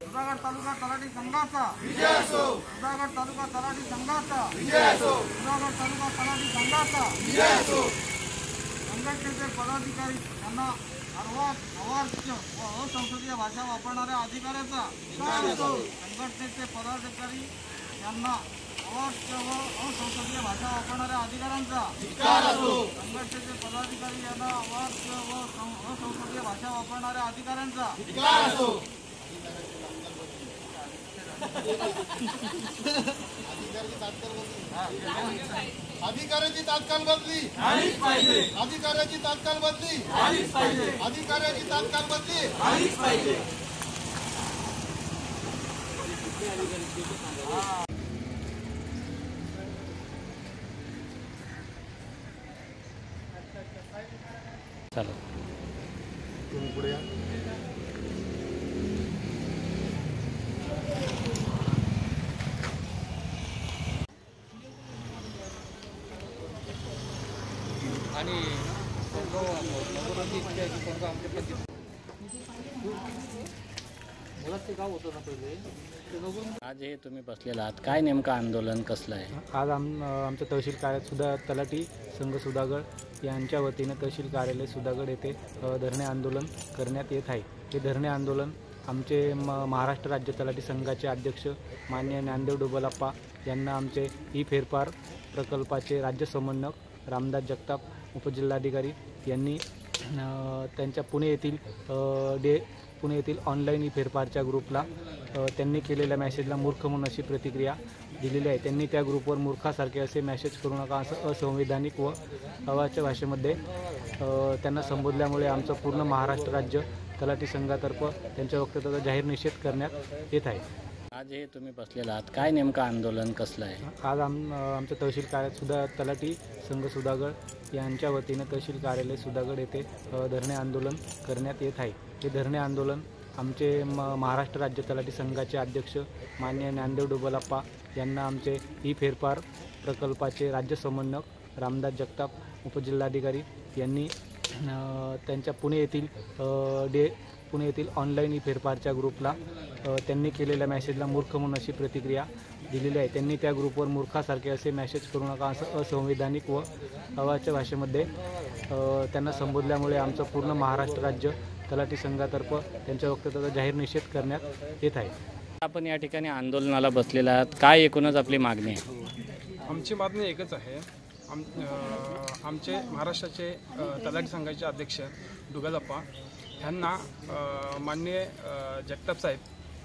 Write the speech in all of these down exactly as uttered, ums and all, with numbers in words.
सुधागड तालुका तलाठी संघाचा विजय असो, सुधागड तालुका तलाठी संघाचा विजय असो, सुधागड तालुका तलाठी संघाचा विजय असो। संघटनेचे पदाधिकारी यांना अर्वाच अवाच्य व असंसदीय भाषा वापरणाऱ्या अधिकाऱ्याचा संघटनेचे पदाधिकारी यांना अवाच्य व असंसदीय भाषा वापरणाऱ्या अधिकाऱ्यांचा संघटनेचे पदाधिकारी यांना अवाच्य व असंसदीय भाषा वापरणाऱ्या अधिकाऱ्यांचा अधिकाऱ्याची तात्काळ बदली, अधिकाऱ्याची तात्काळ बदली, अधिकाऱ्याची तात्काळ बदली। चलो तुम्ही पुढे या। आणि गाव होतं ना पहिले। आज हे तुम्ही बसलेला आहात, काय नेमकं आंदोलन कसलं आहे? आज आम आमच्या तहसील कार्यालयात सुद्धा तलाठी संघ सुधागड यांच्या वतीनं तहसील कार्यालय सुधागड येथे धरणे आंदोलन करण्यात येत आहे। हे धरणे आंदोलन आमचे म महाराष्ट्र राज्य तलाठी संघाचे अध्यक्ष माननीय ज्ञानदेव डोबलप्पा यांना आमचे ई फेरफार प्रकल्पाचे राज्य समन्वयक रामदास जगताप उपजिल्हाधिकारी यांनी त्यांच्या पुणे येथील डे पुणे येथील ऑनलाईन ई फेरफारच्या ग्रुपला त्यांनी केलेल्या मॅसेजला मूर्ख म्हणून अशी प्रतिक्रिया दिलेली आहे। त्यांनी त्या ग्रुपवर मूर्खासारखे असे मॅसेज करू नका असं असंवैधानिक व अवाच्य भाषेमध्ये त्यांना संबोधल्यामुळे आमचं पूर्ण महाराष्ट्र राज्य तलाठी संघातर्फे त्यांच्या वक्तव्याचा जाहीर निषेध करण्यात येत आहे। आज हे तुम्ही बसलेला आहात, काय नेमकं आंदोलन कसलं आहे? आज आम आमच्या तहसील कार्यालयात सुद्धा तलाठी संघ सुधागड यांच्या वतीनं तहसील कार्यालय सुधागड येथे धरणे आंदोलन करण्यात येत आहे। हे धरणे आंदोलन आमचे म महाराष्ट्र राज्य तलाठी संघाचे अध्यक्ष माननीय ज्ञानदेव डोबलप्पा यांना आमचे ई फेरफार प्रकल्पाचे राज्य समन्वयक रामदास जगताप उपजिल्हाधिकारी यांनी त्यांच्या पुणे येथील डे पुणे येथील ऑनलाईन ई फेरफारच्या ग्रुपला त्यांनी केलेल्या मॅसेजला मूर्ख म्हणून अशी प्रतिक्रिया दिलेली आहे। त्यांनी त्या ग्रुपवर मूर्खासारखे असे मॅसेज करू नका असं असंवैधानिक व अवाच्य भाषेमध्ये त्यांना संबोधल्यामुळे आमचं पूर्ण महाराष्ट्र राज्य तलाठी संघातर्फे त्यांच्या वक्तव्याचा जाहीर निषेध करण्यात येत आहे। आपण या ठिकाणी आंदोलनाला बसलेला आहात, काय एकूणच आपली मागणी आहे? आमची मागणी एकच आहे। आम आमचे महाराष्ट्राचे तलाठी संघाचे अध्यक्ष डोबलप्पा यांना माननीय जगताप साहेब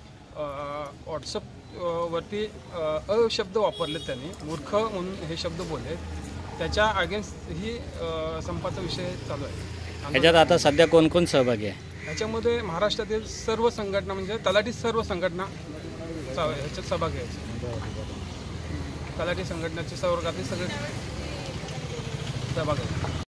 व्हॉट्सअपवरती अशब्द वापरले, त्यांनी मूर्ख म्हणून हे शब्द बोलले, त्याच्या अगेन्स्ट ही संपाचा विषय चालू आहे। ह्याच्यात आता सध्या कोण कोण सहभागी आहे? ह्याच्यामध्ये महाराष्ट्रातील सर्व संघटना म्हणजे तलाठी सर्व संघटना ह्याच्यात सहभागी आहे। तलाठी संघटनेचे सर्व सगळे सहभागी आहे।